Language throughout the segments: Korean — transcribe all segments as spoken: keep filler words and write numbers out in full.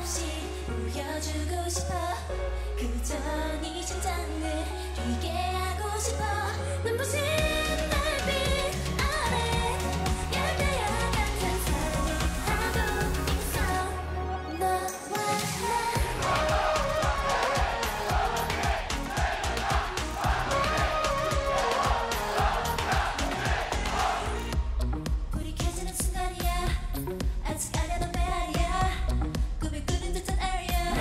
없이 보여주고 싶어. 그저 네 심장을 뛰게 하고 싶어. 눈부신 달빛 아래 열대야 같은 사랑을 하고 있어. 너와 나 불이 켜지는 순간이야. 아직 아냐 넌 메아리야. 꿈을 꾸는 듯한 area.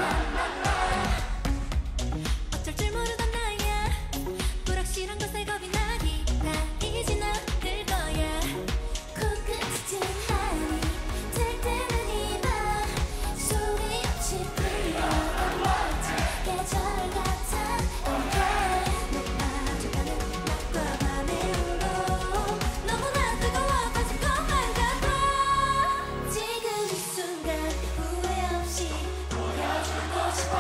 어쩔 줄 모르던 나야. 불확실한 것에 겁이 나기 다 이제 너들 거야. 코끝이 하니 될 때는 이 밤 소리 없이 불려던 멋진 계절 같아. Okay 넌 마주가는 낮과 밤의 온도 너무나 뜨거워 빠진 것만 같아. 지금 이 순간 후회 없이 보여주고 싶어.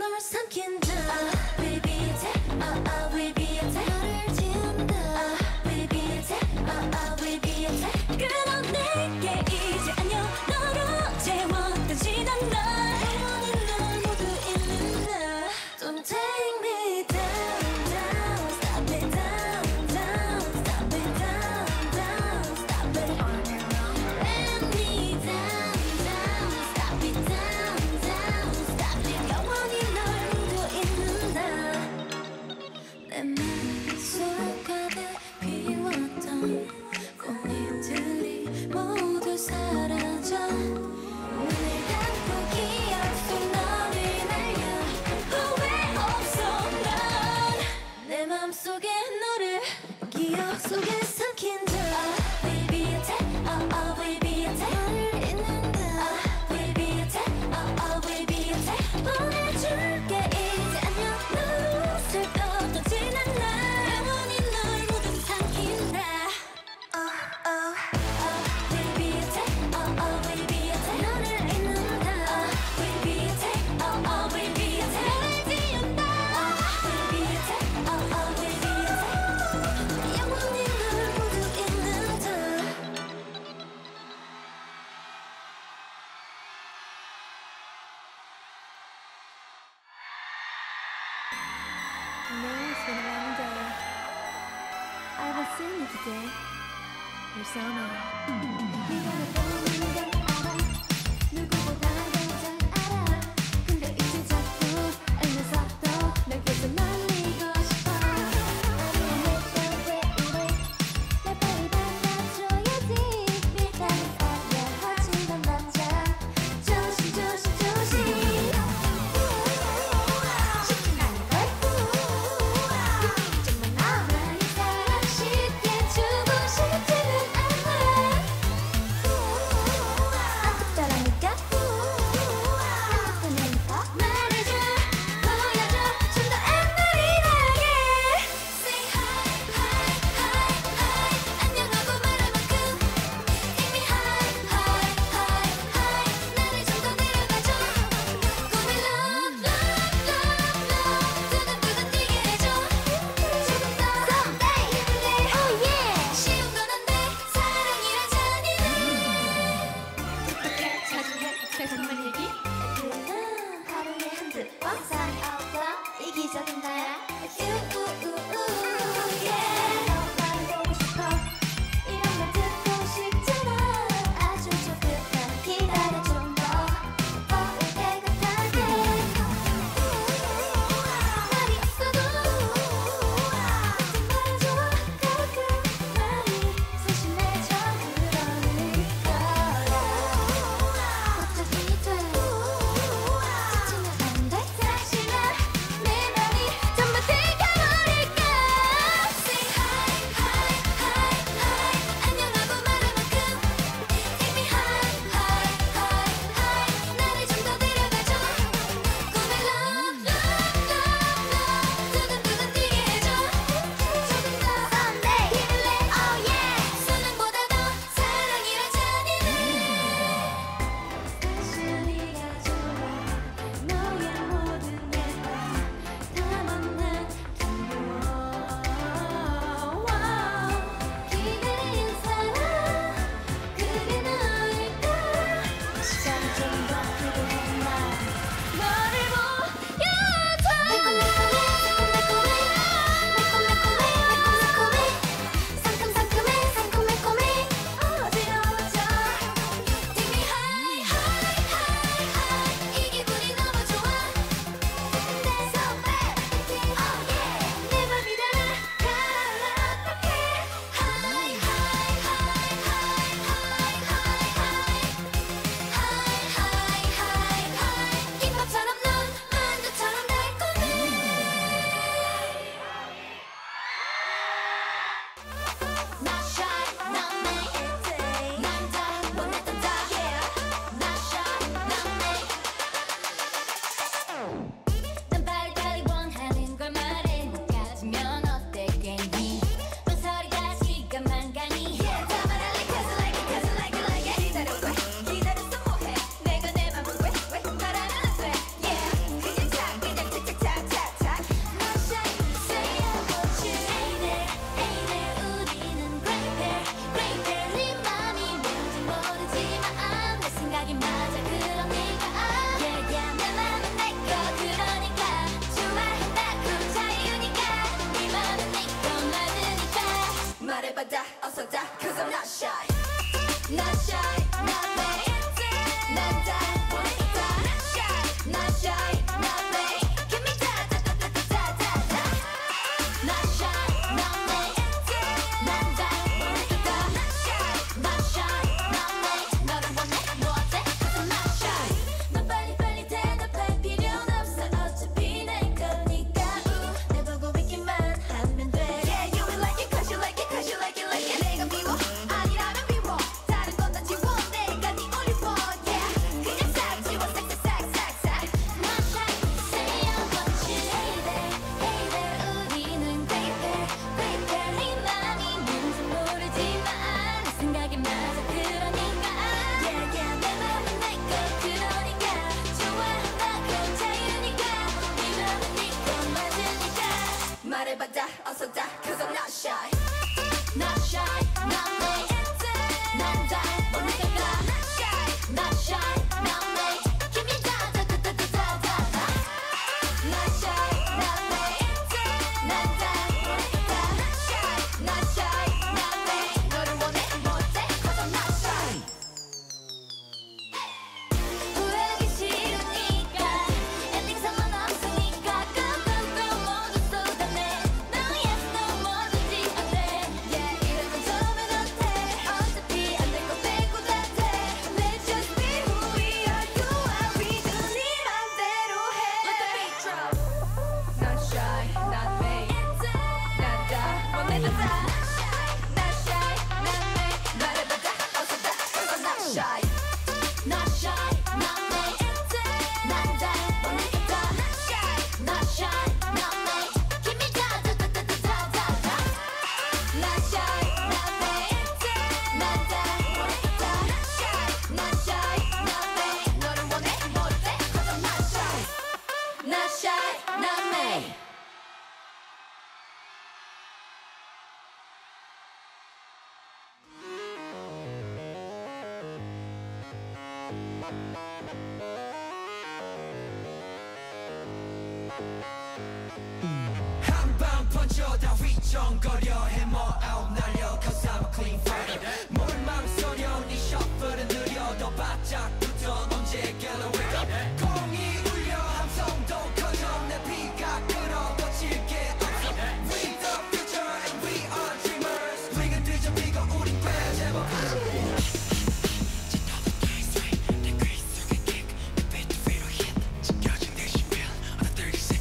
널 삼킨다. 아, baby attack. 아, 아, baby attack. 너를 지운다. 아, baby attack. 아, 아, baby attack. 그럼 내게 이제 안녕. 너로 채웠던 지난 날. 영원히 널 모두 잃는 날. Don't take me down, down. Stop it down, down. Stop it down, down. Stop it. Let me down, down. Stop it down, down. Stop it. 영원히 널 모두 잊는다. 내 맘속 가득 비웠던 꽃잎들이 모두 사라져. 눈을 감고 기억 속 너를 날려. 후회 없어 난. 내 맘속에 너를 기억 속에 삼킨다. 아, baby attack. 아, 아, baby attack. 너를 잊는다. 아, baby attack. 아, 아, baby attack. 보내줄게 이제 안녕. 너로 슬펐던 지난 날. 영원히 널 모두 삼킨다. Oh, oh, oh, baby attack. Oh, oh, baby attack. 너를 잊는다. Oh, baby attack. Oh, oh, baby attack. 너를 지운다. Oh, baby attack. Oh, oh, baby attack. 영원히 널 모두 잊는다. No, it's been a long day. I haven't seen you today. You're so annoying. 네가 보는 걸 알아. 누구보다 잘 알아. 근데 이제 자꾸 알면서도 널 계속 말리고 싶어. 아무리 내가 왜 이래. 내 발이 닿아줘야지. 밀당을 하려 하지 넌 남자. 조심 조심 조심. 쉽지는 걸. 정말 나만의 사랑 쉽게 주고 싶지는 않아. 아깝더라니까. 아깝다니까. 말해줘. 보여줘. 좀 더 애널이하게. Say hi, hi, hi, hi. 안녕하고 말할 만큼 이미 hi, hi, hi, hi. 나를 좀 더 내려가줘. 꿈을 love, love, love, love. 두근두근 뛰게 해줘. 조금 더 someday, oh yeah. 쉬운 건 안 돼. 사랑이란 잔인해. 어떻게 자주해 세상만 얘기. 그는 하루에 한두 번 사랑이 없어. 이기적인 나야. yeah. 너만 보고 싶어. 이런 말 듣고 싶잖아. 아주 조금만 기다려 좀 더. 올 때가 타게. 말이 없어도 같은 말해줘. 가끔 마음이 소심해져. 그러는 거야. 걱정이 돼. 지치면 안 돼. 잠시만 내 맘이 좀 말해봐다 어서 다 Cause I'm not shy Not shy not me 난 다 보내겠다 Not shy not shy not me Give me da da da da da da da Not shy not me 난 다 보내겠다 Not shy not shy not me 너를 원해 뭐 어때 Cause I'm not shy 너 빨리빨리 대답할 필요는 없어 어차피 내 거니까 우 내 보고 있기만 하면 돼 Yeah you will like it cause you like it cause you like it like it 내가 미워 아니라면 미워 다른 건 다 지워 내가 네 only one yeah 그냥 싹 지워 싹싹싹싹싹 Not shy say I want you hey there hey there 우리는 baby baby 네 맘이 뭔지 모르지만 내 생각이 맞아 그러니까 Yeah yeah 내 맘은 내거 그러니까 좋아한다고 자유니까 네 맘은 네거 맞으니까 말해봐다 어서 다 Cause I'm not shy Not shy not me 난 다 보내니까 Not shy not shy not me Give me da da da da da da da Not shy not me 난 다 보내니까 Not shy not shy not me 너를 원해 뭐 어때 Cause I'm not shy 후회하기 싫으니까 엔딩 상관없으니까 Go go go 모두 쏟아내 No yes no 뭐든지 어때 Yeah 이러면 처음엔 어때 어차피 안 될 거 빼고 다 돼 Let's just be who we are You are we do 네 맘대로 해 Let the beat drop Not shy not me 난 다 보내봤다 Not shy not me 말해봤다 어서 다 Cause I'm not shy Not shy, not me 난 다 보내겠다 Not shy, not shy, not me Give me da da da da da da da Not shy, not me 난 다 보내겠다 Not shy, not shy, not me 너를 원해 뭐 어때 Cause I'm not shy Not shy, not me 한방 번져다 휘청거려 해머 아웃 날려 Cause I'm a clean fighter 뭘 망설여 네 셔플은 느려 더 바짝 붙어 언제 get a wake up 공이 울려 함성도 커져 내 피가 끓어 거칠 게 없어 We the future and we are dreamers 우리가 뒤집히고 우린 돼 제법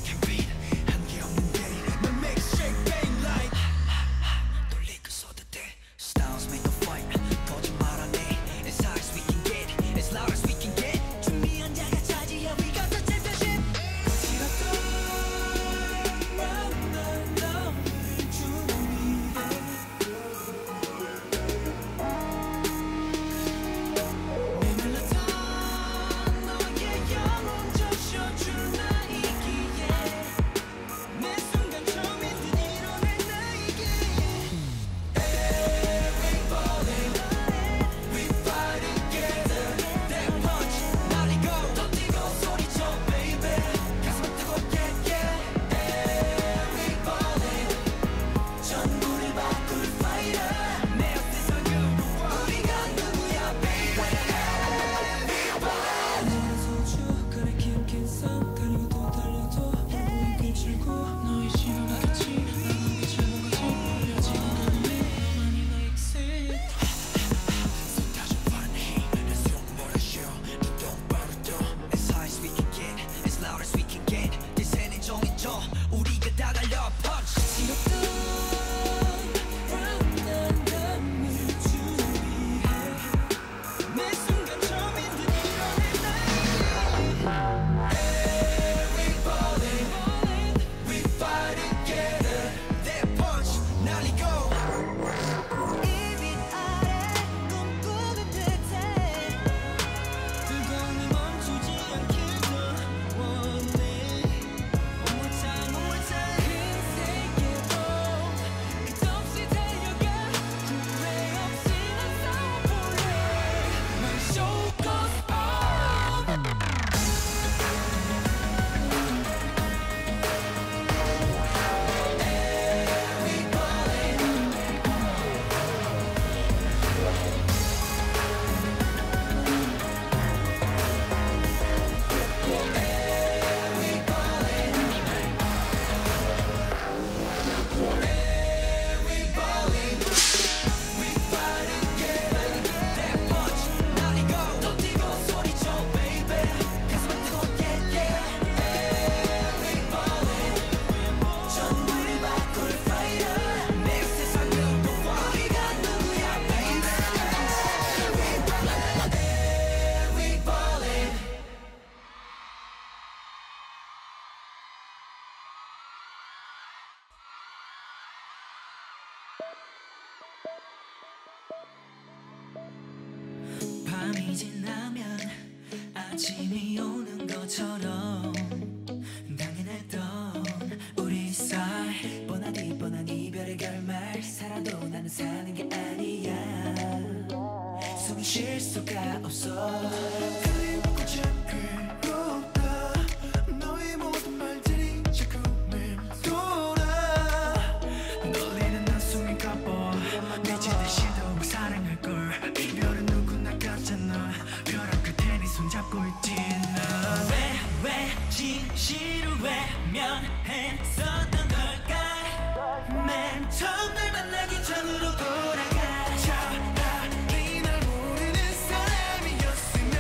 돌리고 쏟을 때 밤이 지나면 아침이 오는 것처럼 당연했던 우리 사이 뻔하디 뻔한 이별의 결말 살아도 나는 사는 게 아니야 숨 쉴 수가 없어 그리고 참 괴롭다 너의 모든 말들이 자꾸 맴돌아 놀리는 난 숨이 가빠 미친 듯이도 사랑할걸 이별은 누구나 같잖아 벼랑 끝에 네 손잡고 있지 나 왜 왜 진실을 외면했었던 걸까 맨 처음 날 만나기 전으로 돌아가 차라리 날 모르는 사람이었으면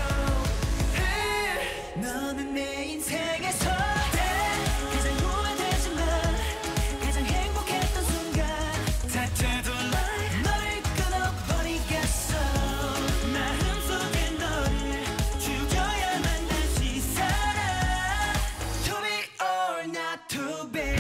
해 너는 내 인생에서 가장 후회되지만 가장 행복했던 순간 다 되돌아 너를 끊어버리겠어 마음속에 너를 죽여야만 다시 살아 To be or not to be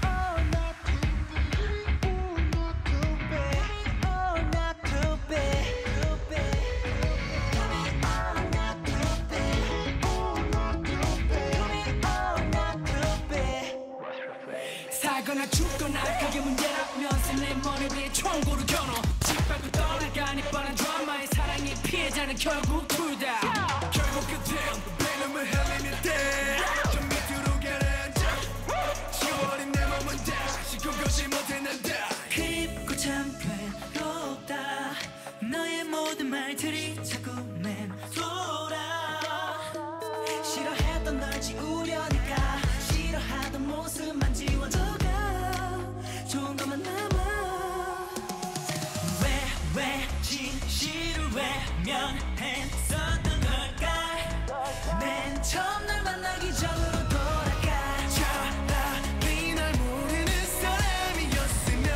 살거나 죽거나 그게 문제라면서 내 머리 위에 총구를 겨눠 집 밟고 떠나가니 뻔한 드라마의 사랑의 피해자는 결국 둘다 결국 끝엔 배움을 흘리는 때저 밑으로 가라앉아 지워버린 내 몸은 다시 꿈꾸지 못해 난다 그립고 참 괴롭다 너의 모든 말들이 자꾸 맴돌아 싫어했던 널 지우려니까 싫어하던 모습만 지워져가 좋은 것만 남아 왜 왜 진실을 외면했었던 걸까 맨 처음 날 만나기 전으로 돌아가 차라리 날 모르는 사람이었으면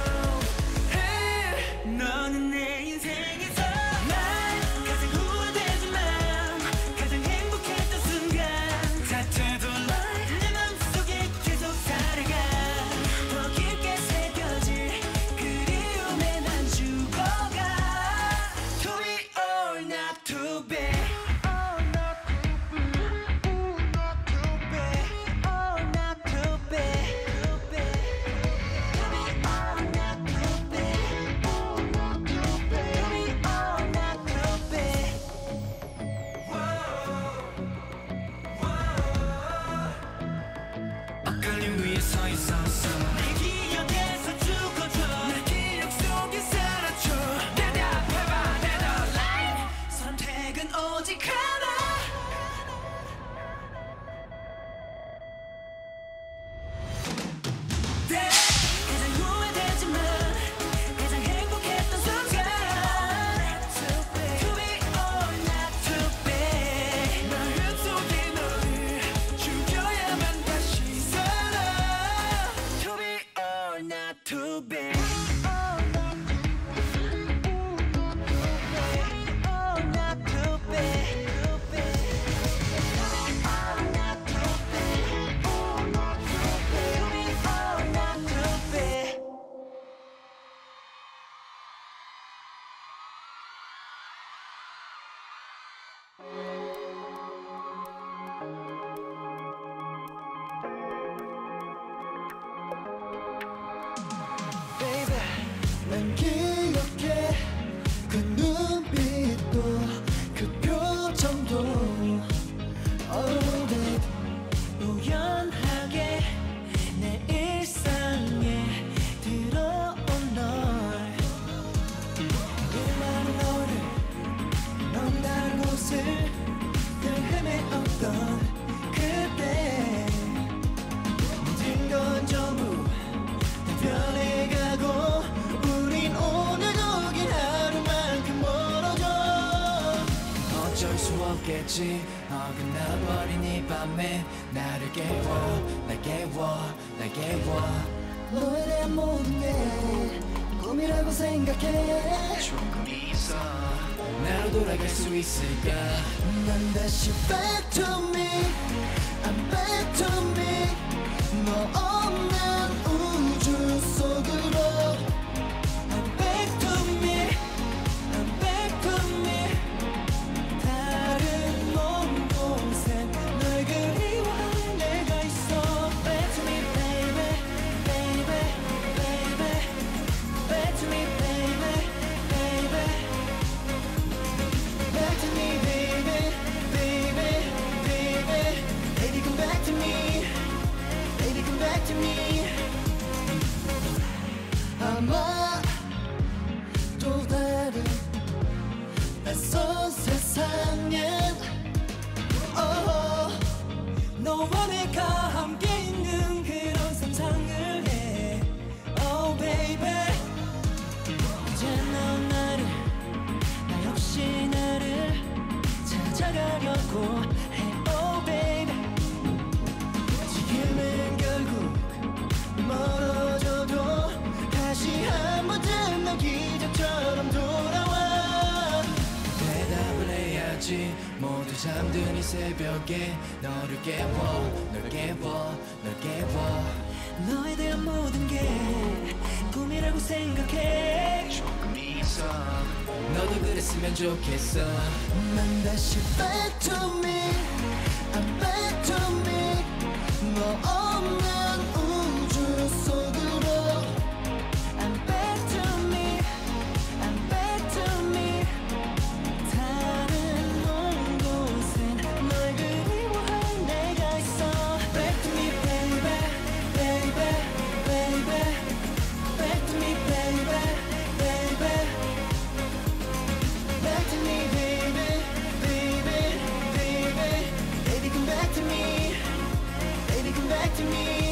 해 너는 내 인생에서 난 가장 후회되지만 가장 행복했던 순간 다 되돌아 내 맘속에 계속 살아가 더 깊게 새겨질 그리움에 난 죽어가 To be or not to be 엇갈림 위에 서 있었어 내 기억에서 죽어줘 내 기억 속에 사라져 대답해봐 대답 선택은 오직 하나 네, 가장 후회되지만 가장 행복했던 순간 To be or not to be 마음속에 너를 죽여야만 다시 살아 To be or not to be 난 기억해 그 눈빛도 그 표정도 All that 우연하게 내 일상에 들어온 널 이 많은 너를 넌 다른 곳을 늘 헤매었던 그때 모든 건 전부 다 변해가고 우린 오늘 여긴 하루만큼 멀어져 어쩔 수 없겠지 어긋나버린 이 밤에 나를 깨워 날 깨워 날 깨워 너에 대한 모든 게 꿈이라고 생각해 조금이 있어 나로 돌아갈 수 있을까 난 다시 back to me I'm back to me 너 없는 우주 속으로 I'm back to me I'm back to me to me. 아마 또 다른 낯선 세상엔 oh, 너와 내가 함께 있는 그런 상상을 해. Oh baby, 이제 넌 나를, 나 역시 나를 찾아가려고 해. Oh baby, 지금은 결국 멀어져도 다시 한 번쯤 넌 기적처럼 돌아와. 대답을 해야지. 모두 잠든 이 새벽에 너를 깨워, 널 깨워, 널 깨워. 너에 대한 모든 게 꿈이라고 생각해. 조금 있어. 너도 그랬으면 좋겠어. 난 다시 back to me, I'm back to me. 너 없는 우주 속으로. I'm back to me, I'm back to me. 다른 먼 곳엔 널 그리워할 내가 있어. Back to me baby, baby, baby. Back to me baby, baby. Back to me baby, baby, baby. Baby come back to me, baby come back to me.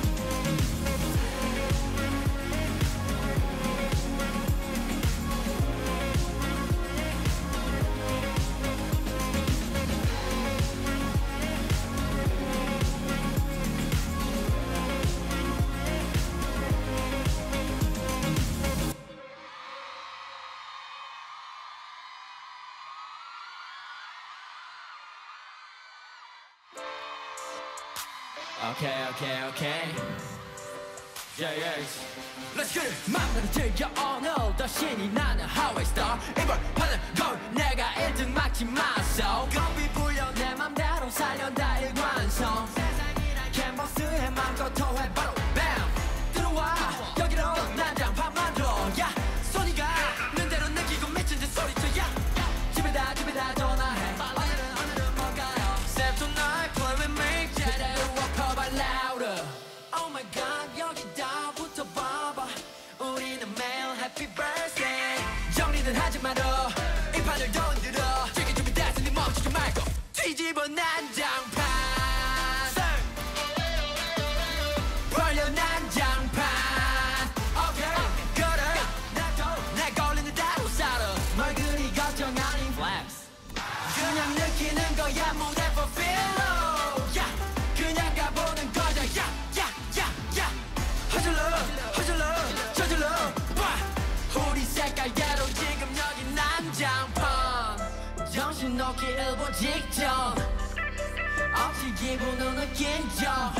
Okay, okay, okay. Yeah, yeah. Let's get it. 맘대로 즐겨 오늘도 신이 나는 Highway Star. 이걸 하는 걸 내가 일 등 막지 마소. 겁이 불려 내 맘대로 살려 다 일관성. 세상이란 캔버스에 맘껏 토해 바로 BAM. 들어와 여기로 난장판 만들어. 야 소리가 는 대로 느끼고 미친 듯 소리쳐. 야 집에다 집에다 전화해. 오늘은 오늘은 뭘까요? Step tonight play with me. 제대로 walk up louder. Oh my god 여기다부터 봐봐. 우리는 매일 happy birthday. 정리는 하지 말어. 이 판을 더 흔들어. 즐길 준비 됐으니 멈추지 말고 뒤집어 난장판. 벌려 난장판. Okay 그래 나도 내 걸리는 대로 살아. 뭘 그리 걱정 아닌 flex. 그냥 느끼는 거야 무대 for feel. Yeah 그냥 가보는 거죠. Yeah yeah yeah yeah. 허슬러 허슬러 저질러 와. 우리 색깔대로 지금 여기 난장판. 정신 놓기 일보 직전. 없이 기분을 느낀죠.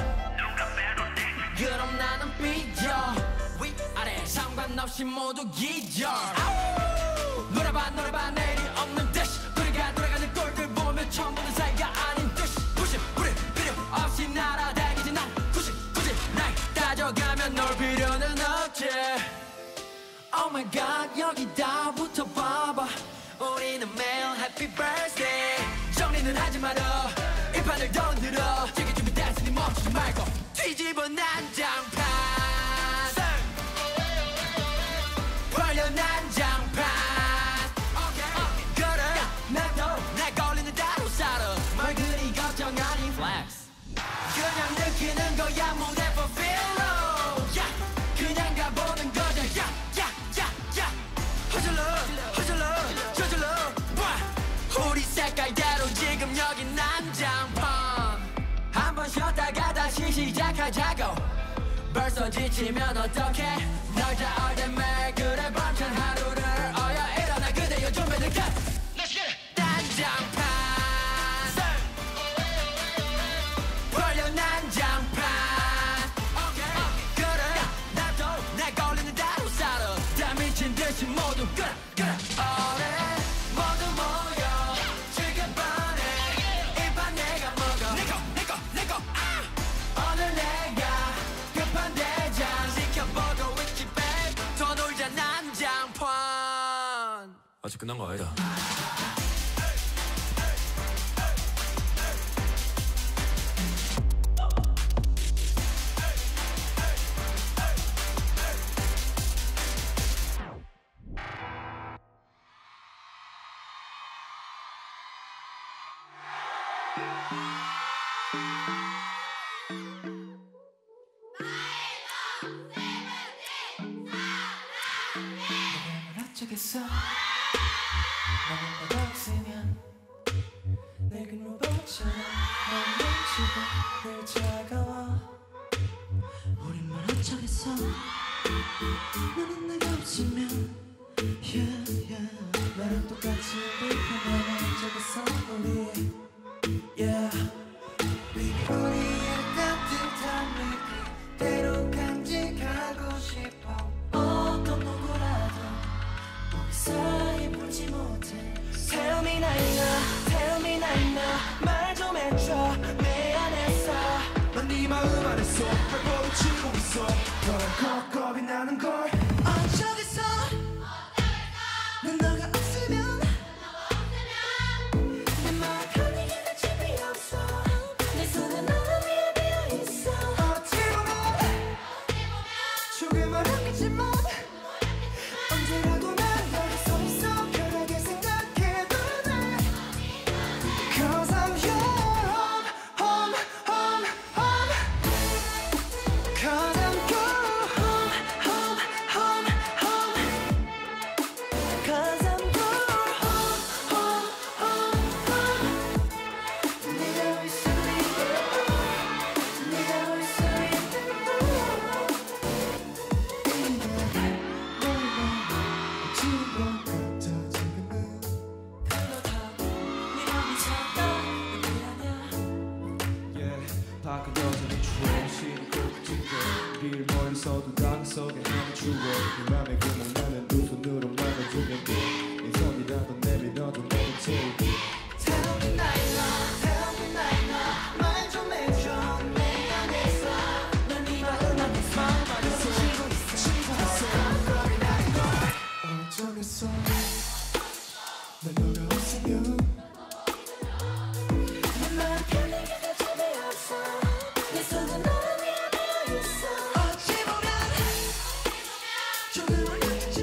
그럼 나는 삐져. 위아래 상관없이 모두 기절. 노래봐 노래봐 내일이 없는 듯이. 우리가 돌아가는 꼴들 보면 처음 보는 사이가 아닌 듯이. 부심 우리 필요 없이 날아다니지. 난 굳이 굳이 날 따져가면 널 필요는 없지. Oh my god 여기다부터 봐봐. 우리는 매일 happy birthday. 정리는 하지 말어. 이 판을 더 흔들어. 즐길 준비 됐으니 멈추지 말고 뒤집어 난장판. 벌려 난장판. Okay 그래 나도 내 걸리는 대로 살아. 뭘 그리 걱정 아닌 flex. 그냥 느끼는 거야 무대 for feel. Yeah 그냥 가보는 거죠. Yeah yeah yeah yeah. 허슬러 허슬러 저질러 와. 우리 색깔대로 지금 여기 난장판. 한번 쉬었다가 다시 시작하자고. 벌써 지치면 어떡해. 널 잡을 때 매일 그래 밤찬 하루를 어여 일어나 그대 요즘 애들 cut. Let's get it. 난장판. 벌려 난장판. Okay 그래 나도 내 걸리는 대로 살아. 다 미친 듯이 모두 끌어 끌어 오래 모두 모여 지금 반에 이 판 내가 먹어. 내꺼 내꺼 내꺼 아. 오늘 내가 급한 대장 시켜보고 있지 babe. 더 놀자 난장판. 아직 끝난 거 아니다. 어쩌겠어 너무나 없으면 늙은 로봇처럼 넌 멈추고 늘 차가워 우린만 어쩌겠어 너는 내가 없으면 yeah, yeah. 나랑 똑같이 불편하면 어쩌겠어 우리 yeah. 우리의 따뜻함을 그대로 간직하고 싶어 어떤 누구라도 우리 사이 보지 못해 Tell me now, tell me now 말 좀 해줘 내 안에서 넌 네 마음 안에서 발버둥 치고 있어 덜컥 겁이 나는 걸 어쩌겠어 난 너가 없으면 내 마음 편히 갈 집이 없어 내 손은 너 위에 비어있어 어찌 보면 조금 어렵겠지만 언제라도 난 너를 서 있어 편하게 생각해도 돼 Cause I'm your home, home, home, home Cause I'm your home, home, home, home Cause I'm your home, home, home, home 네가 있으니까 네가 있으니까 밖은 여전히 추워 시리 꼭지게 길 멀리서도 가는 속에 하는 추억 네 맘에 그만 나는 두 손으로 막아주면 돼네 손이라도 내밀어도 내가 채울게 Tell me now, tell me now 말 좀 해줘 내 안에서 난 네 마음 안에서 마음만에서 치고 있어 치고 있어 겁이 나는 걸 어쩌겠어 난 너가 없으면 내 마음 편히 갈 집이 없어 내 손은 너 위에 비어있어 어찌 보면 조금 어렵겠지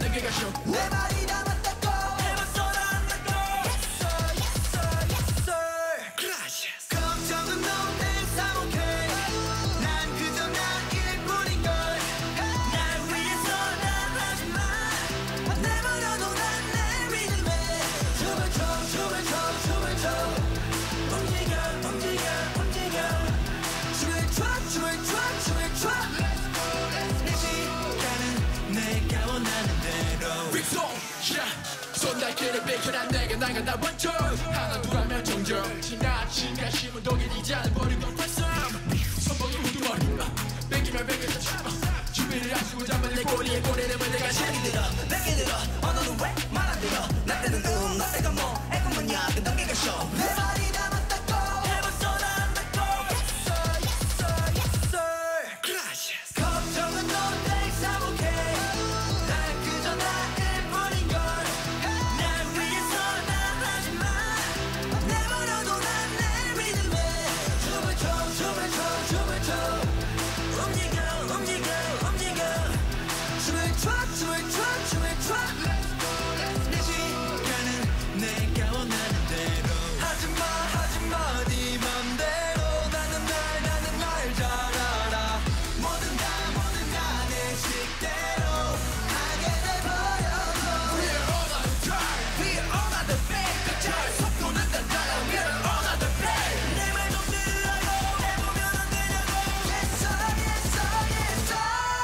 내게 가쇼 내 말이 남았다고 해봤어 난 나고 Yes sir yes sir yes sir Gracias 걱정은 너 내일 사먹해 난 그저 난 일뿐인걸 날 위해서 난 하지마 내버려둬 난 내 믿음에 춤을 춰 춤을 춰 춤을 춰 움직여 움직여 움직여 춤을 춰 춤을 춰 춤을 춰 내 시간은 내가 원하는 대로 빅송 손닿기를 비켜난 내가 나가 날 원점 하나 둘하면 정적 지나친 가심은 독일이지 않은 버리고 발성 선봉이 우두머리 뺏기면 뺏겨서 잡아 준비를 하시고 잡은 내 꼬리에 꼬리를 내가 샤기 들어 내게 들어 언어는 왜 말 안 들어 나 때는 음 나 때가 뭐 애건 뭐냐 그 단계가 쇼 내 말이 남았다고 해봤어 난 나고 Yes sir yes sir yes sir Gracias 걱정은 너 내일 사먹해 난 그저 나 일뿐인걸 날 위해서 난 하지마 내버려둬 난 내 믿음에 춤을 춰 춤을 춰 춤을 춰 움직여 움직여 움직여 춤을 춰 춤을 춰 춤을 춰 내 시간은 내가 원하는 대로 하지마 하지마 네 맘대로 나는 날 나는 날 잘 알아 뭐든 다 뭐든 다 내 식대로 하게 돼버렸어 We're all on the track We're all on the back 잘 속도는 단단한 We're all on the back 내 말 좀 들으라고 해보면 안 되냐고 Yes sir yes sir yes sir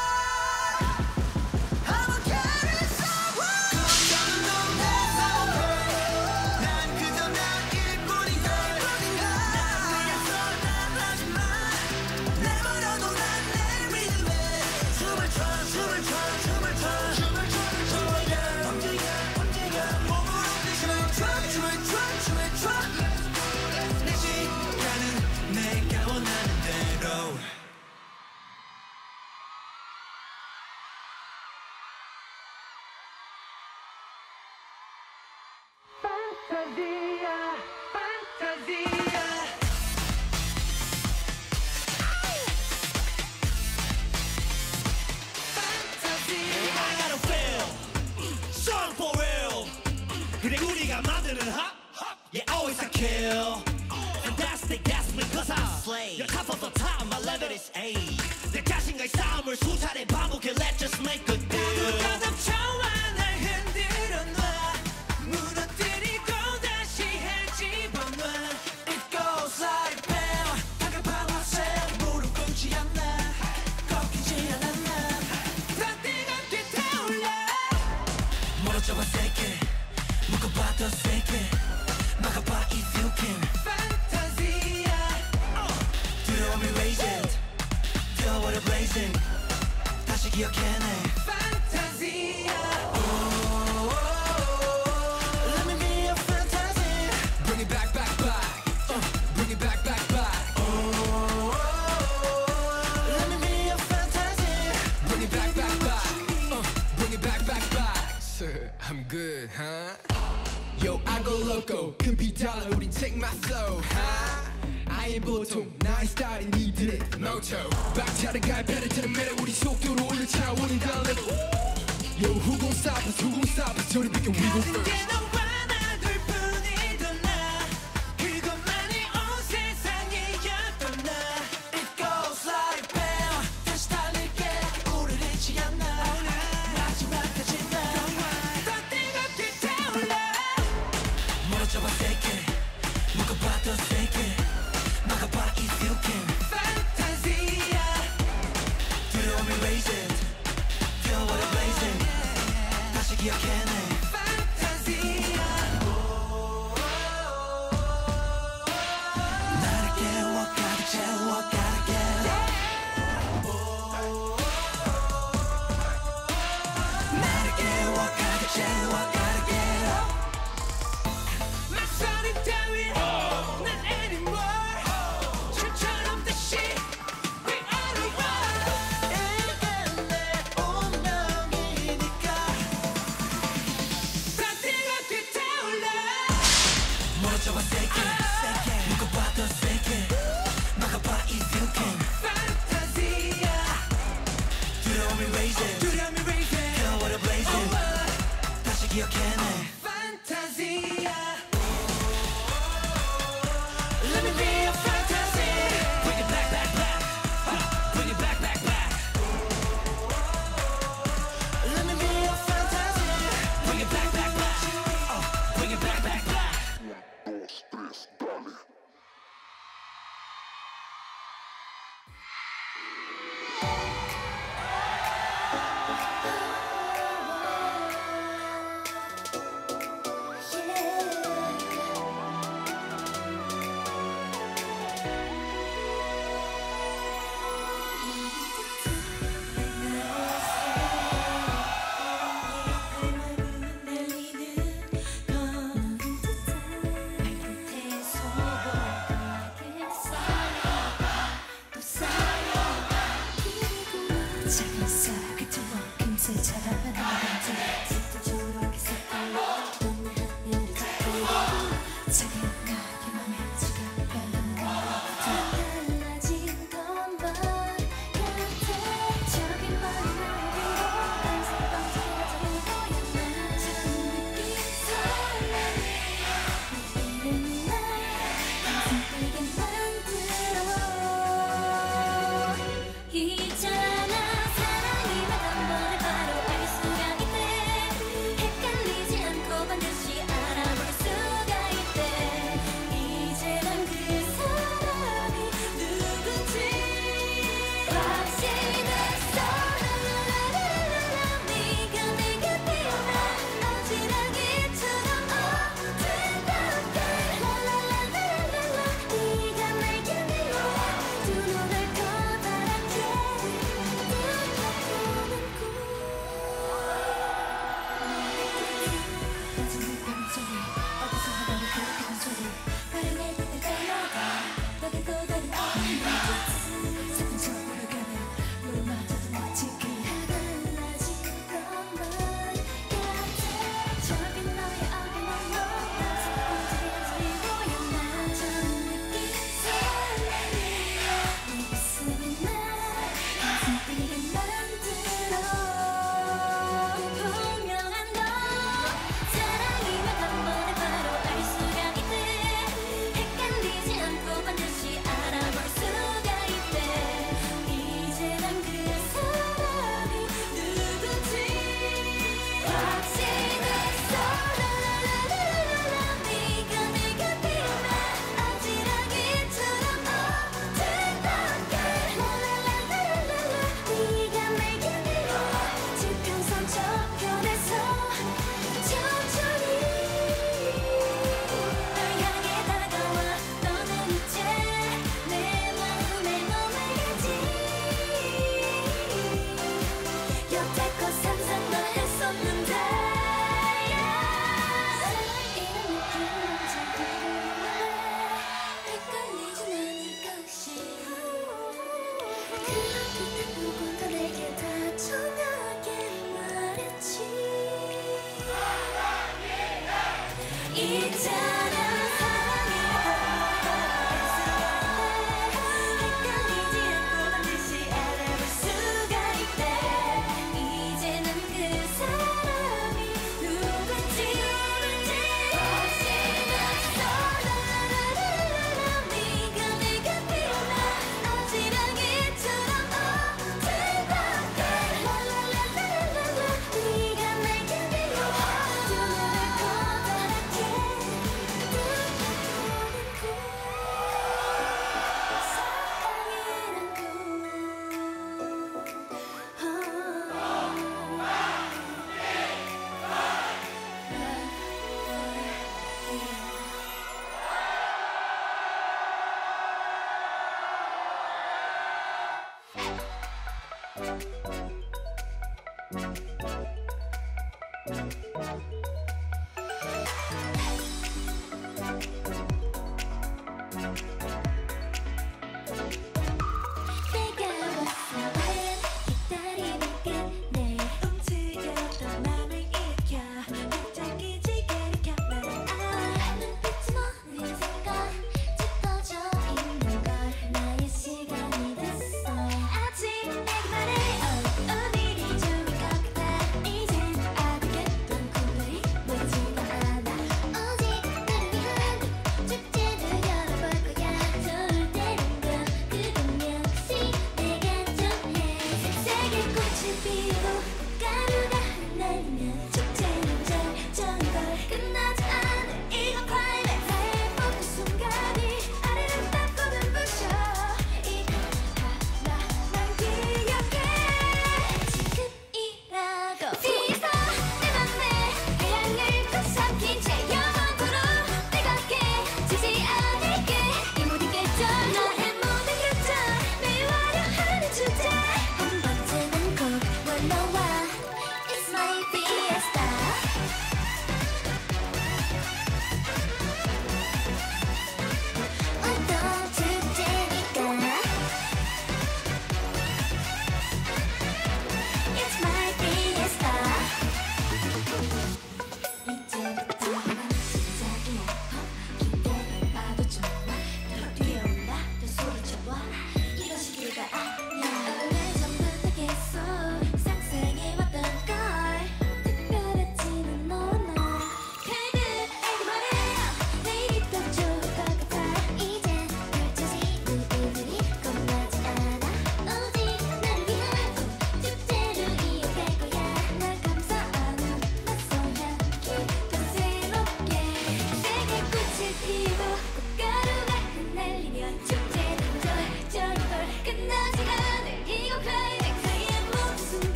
I'm a carrot so 걱정은 넌 내 사랑해 난 그저 난 일뿐인걸 날 위해서 난 하지마 내버려둬 난 내 믿음에 춤을 춰 춤을 춰 춤을 춰 춤을 춰 움직여 움직여 움직여 몸을 움직여 춤을 춰 춤을 춰 춤을 춰 내 시간은 내가 원하는 대로 Fantasia, Fantasia. I got a feel, song for real. 그래 우리가 만드는 hop, yeah always a kill. Fantastic, that's because I slay. You're top of the top, my level is A. 내 자신과의 싸움을 수차례 반복해, let's just make a deal. 가득차와 날 흔들어 놔. 무너뜨리고 다시 해집어놔. It goes like bam. 다급한 화살, 무릎 꿇지 않아. 꺾이지 않아 난. 다 뜨겁게 타올라. 멀어져봐 세게, 묶어봐 더 세게. 막아봐 if you can. Fantasia. 두려움이 raising, 태워버려 blazing. 다시 기억해내. Fantasia. Let me be your fantasy. Bring it back, back, back. Uh, bring it back, back, back. Let me be your fantasy. Bring it back, back, back. Uh, bring it back, back, back. Sir, I'm good, huh? Yo, I go loco. 금피 달러, 우린 take my flow, huh? 아예 보통 나의 스타일이 니들의 motto. 박차를 갈패를 트는 매력 우리 속도로 올려 차원이 다른 level. Yo, who gon' stop us? Who gon' stop us? 저리 비켜 we go first. It goes like bam. 다시 달릴게 우릴 잊지 않아. 마지막까지 나. 더 뜨겁게 타올라. 멀어져봐 세게, 묶어봐 더 세게. 막아봐 if you can. Fantasia. 두려움이 raising, 태워버려 blazing. 다시 기억해내. Fantasia. 나를 깨워 가득 채워 gotta get up. 나를 깨워 가득 채워 gotta get up. 막소리 따윈 난 anymore. 술처럼 다시 we are the one. 이게 내 운명이니까. 기억해내 Fantasia Let me be your fantasy Bring it back, back, back uh, Bring it back, back, back Let me be your fantasy Bring it back, back, back uh, Bring it back, back, back 작은 싹을 두어 금세 자라는 나한테 짙은 초록의 색깔로 넌내 하늘을 잡고 차가하게 맘에 지각하는 다 달라진 것만 같아 저기 멀리 너에게로 항상 뻥튀기하자고 보였나 처음 느낀 설렘이 내 이름이 날 가슴 뛰게 만들어 있잖아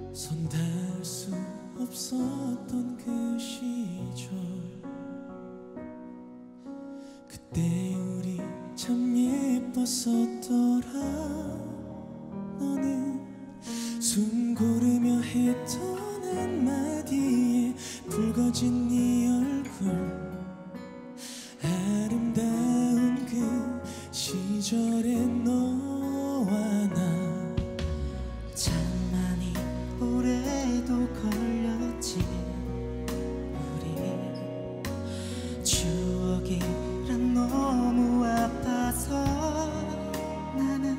손 닿을 수 없었던 그 시절 그때 우리 참 예뻤었더라. 너는 숨 고르며 했던 한마디에 붉어진 네 얼굴 아름다운 그 시절의 너와 나 참 많이 오래도 걸렸지. 우리 추억이란 너무 아파서 나는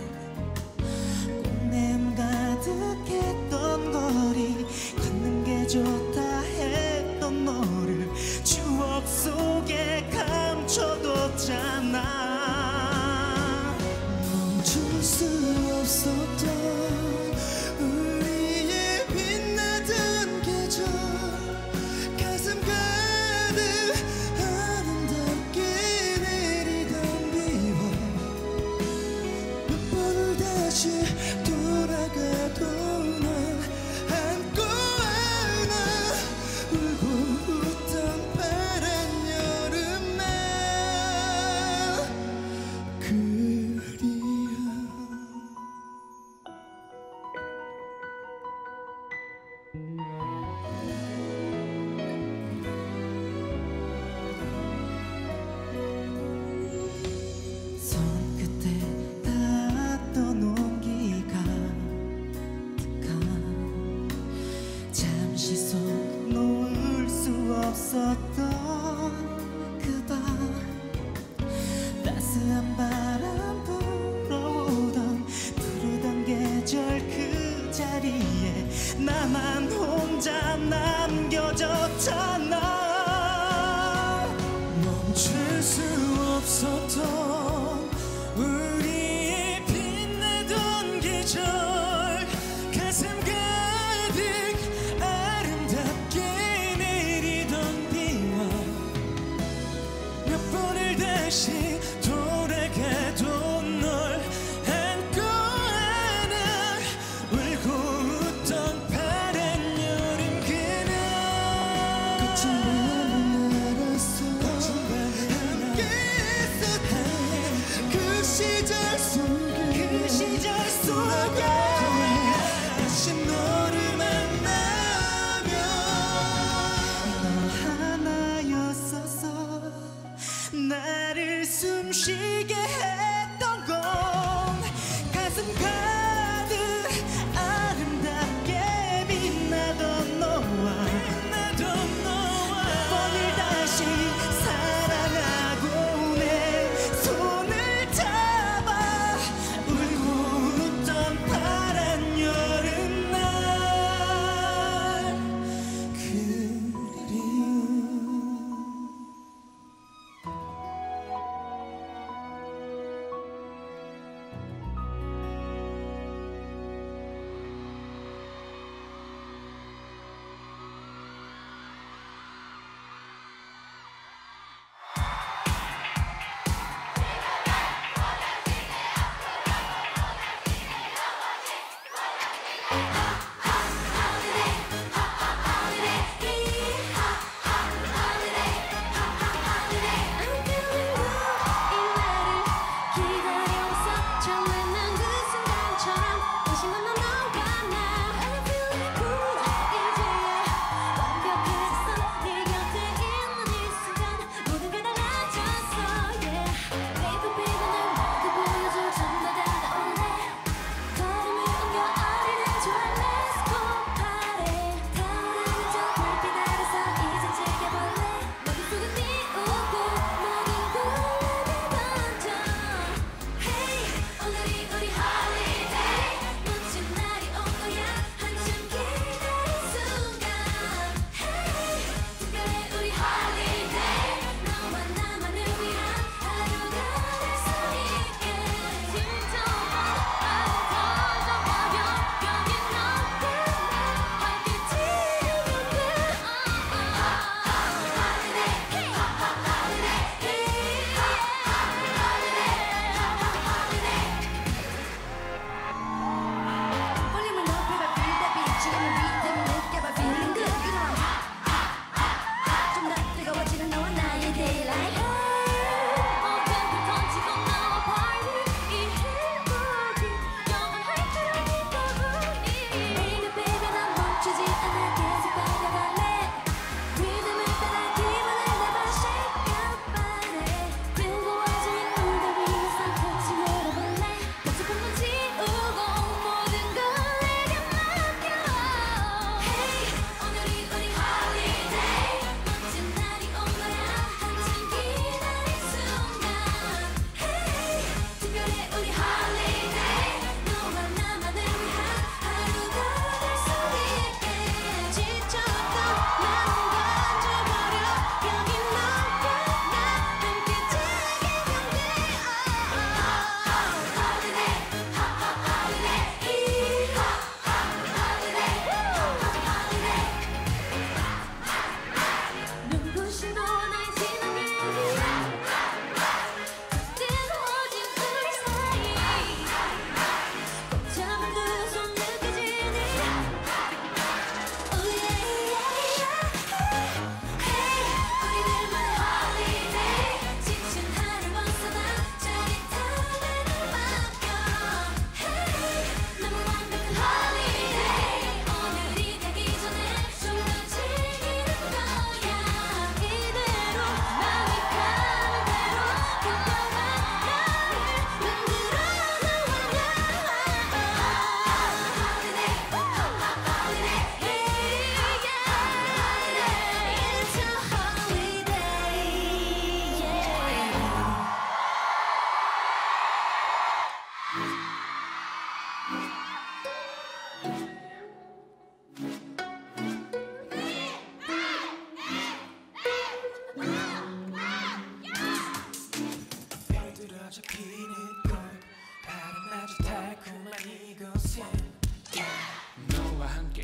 꽃냄 가득했던 거리 걷는 게 좋다 했던 너를 추억 속에 감춰뒀잖아. 멈출 수 없었던 우리의 빛나던 계절 가슴 가득 아름답게 내리던 비와 몇 번을 다시 돌아가도 널 안고 안아 울고 웃던 파란 여름날 그리워. 손끝에 닿았던 온기가 가득한 잠시 손 놓을 수 없었던 그 밤 따스한 바람 불어오던 푸르던 계절 그 자리에 나만 혼자 남겨졌잖아. 멈출 수 없었던 우리의 빛나던 계절 가슴 가득 아름답게 내리던 비와 몇 번을 다시 돌아가도 널 안고 안아 울고 웃던 파란 여름 그날 거친 밤은 알았어 함께 있었던 그 시절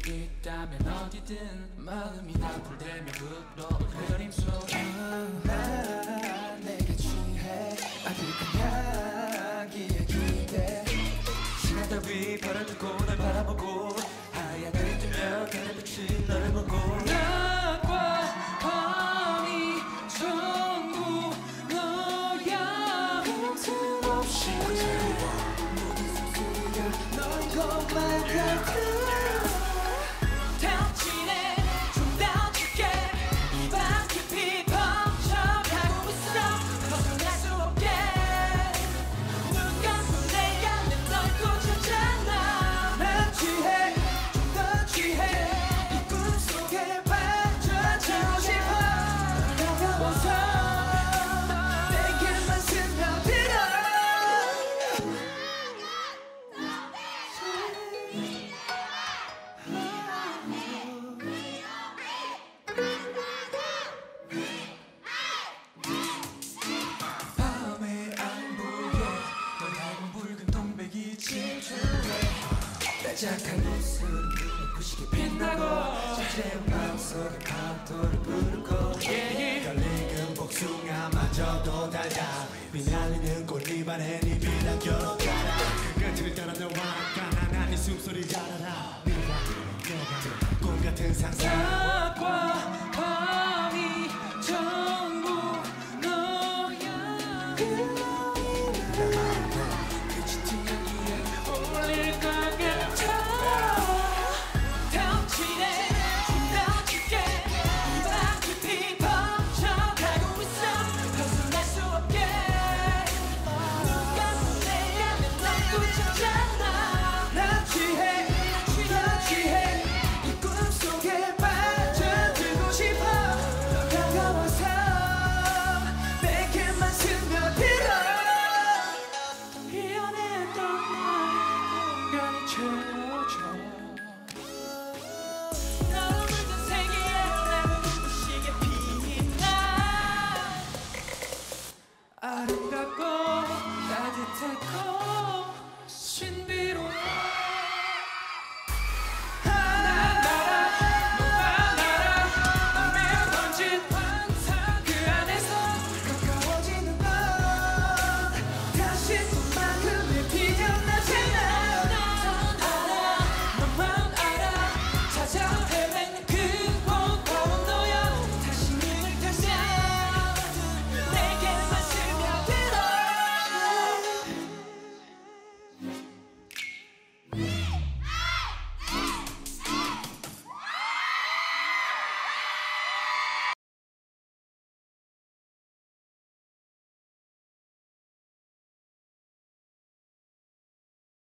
있다면 어디든 마음이 나풀되면 부러운 그림 속에 난 내게 취해 아득한 향기에 기대 시간 따위 발을 들고 날 바라보고 하얀 달이 뜨면 달빛이 너를 보고 낮과 밤이 전부 너야 틈없이 모든 숨소리가 너인 것만 같아 당신의 좀 다치게 입안 깊이 벅차가고 있어 벗어날 수 없게 눈 감고 내가 널 꽂혔잖아 난 취해 좀 더 취해 이 꿈속에 빠져들고 싶어 다가와서 내게만 스며들어 밤에 안 보여 널 닮은 붉은 동백이 질주해 빼짝한 입술은 눈을 부시게 빛나고 잠재운 마음속에 파도를 부르고 달리는 복숭아마저도 달다 비날리는 꽃잎안에 잎이 남겨가라 끝을 따라 너와 가난한 이 숨소리를 알아라 네가 내가 꿈 같은 상상